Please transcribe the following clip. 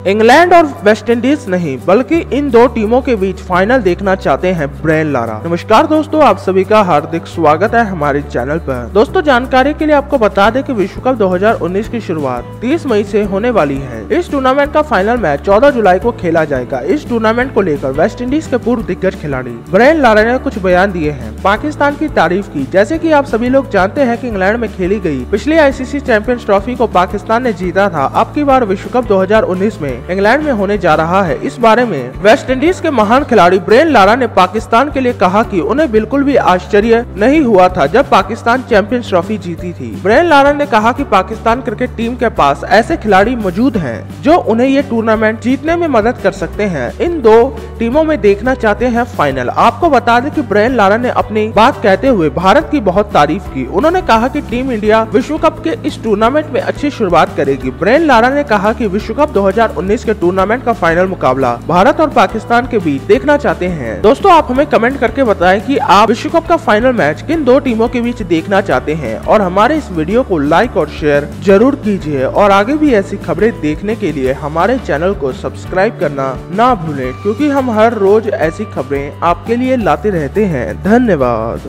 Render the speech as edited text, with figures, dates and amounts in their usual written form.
England और West Indies नहीं बल्कि इन दो टीमों के बीच फाइनल देखना चाहते हैं ब्रायन लारा। नमस्कार दोस्तों, आप सभी का हार्दिक स्वागत है हमारे चैनल पर। दोस्तों, जानकारी के लिए आपको बता दें कि विश्व कप 2019 की शुरुआत 30 मई से होने वाली है। इस टूर्नामेंट का फाइनल मैच 14 जुलाई को खेला जाएगा। इस टूर्नामेंट को लेकर वेस्ट इंडीज के पूर्व दिग्गज खिलाड़ी ब्रायन लारा ने कुछ बयान दिए हैं। पाकिस्तान की तारीफ की। जैसे कि आप सभी लोग जानते हैं कि इंग्लैंड में खेली गई पिछली आईसीसी चैंपियंस ट्रॉफी को पाकिस्तान ने जीता था। अब की बार विश्व कप 2019 में इंग्लैंड में होने जा रहा है। इस बारे में वेस्ट इंडीज के महान खिलाड़ी ब्रायन लारा ने पाकिस्तान के लिए कहा कि उन्हें बिल्कुल भी आश्चर्य नहीं हुआ था जब पाकिस्तान चैंपियंस ट्रॉफी जीती थी। ब्रायन लारा ने कहा कि पाकिस्तान क्रिकेट टीम के पास ऐसे खिलाड़ी मौजूद हैं जो उन्हें ये टूर्नामेंट जीतने में मदद कर सकते हैं। इन दो टीमों में देखना चाहते हैं फाइनल। आपको बता दें कि ब्रायन लारा ने अपनी बात कहते हुए भारत की बहुत तारीफ की। उन्होंने कहा कि टीम इंडिया विश्व कप के इस टूर्नामेंट में अच्छी शुरुआत करेगी। ब्रायन लारा ने कहा कि विश्व कप 2019 के टूर्नामेंट का फाइनल मुकाबला भारत और पाकिस्तान के बीच देखना चाहते हैं। दोस्तों, आप हमें कमेंट करके बताएं कि आप विश्व कप का फाइनल मैच किन दो टीमों के बीच देखना चाहते हैं और हमारे इस वीडियो को लाइक और शेयर जरूर कीजिए और आगे भी ऐसी खबरें देखने के लिए हमारे चैनल को सब्सक्राइब करना ना भूलें, क्योंकि हम हर रोज ऐसी खबरें आपके लिए लाते रहते हैं। धन्यवाद।